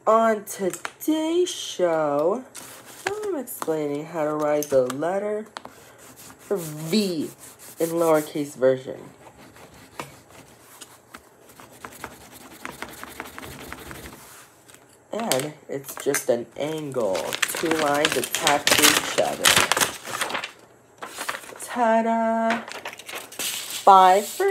On today's show, I'm explaining how to write the letter V in lowercase version. And it's just an angle, 2 lines attached to each other. Ta-da! Bye for